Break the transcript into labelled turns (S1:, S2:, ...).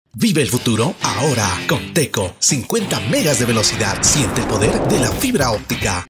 S1: Vive el futuro ahora con Teco. 50 megas de velocidad. Siente el poder de la fibra óptica.